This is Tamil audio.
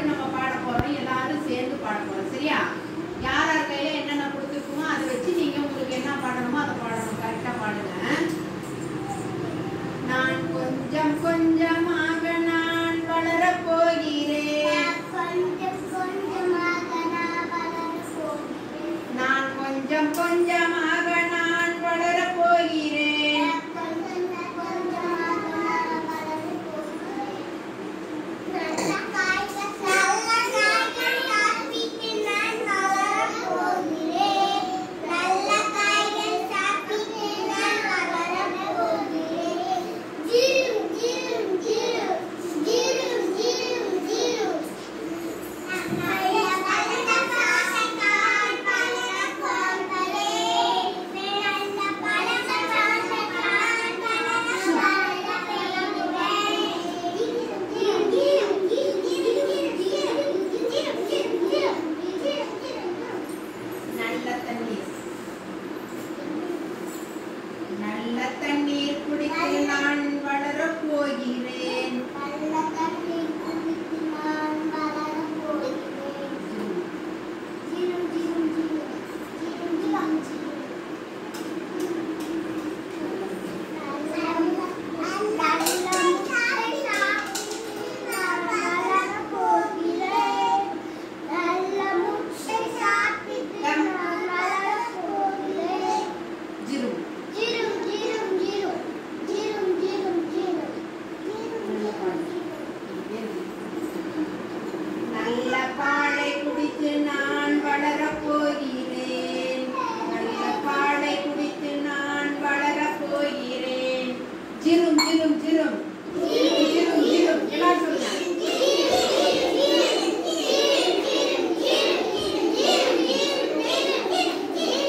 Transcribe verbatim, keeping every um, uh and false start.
பாட்டு நம்ம பாட போறோம், எல்லாரும் சேர்ந்து பாட போறோம். சரியா? யார் யார் கையில என்னென்ன கொடுத்துருக்குமோ அதை வச்சு நீங்க உங்களுக்கு என்ன பாடணுமோ அதை பாடணும். கரெக்டா பாடுங்க. நான் கொஞ்சம் கொஞ்சமா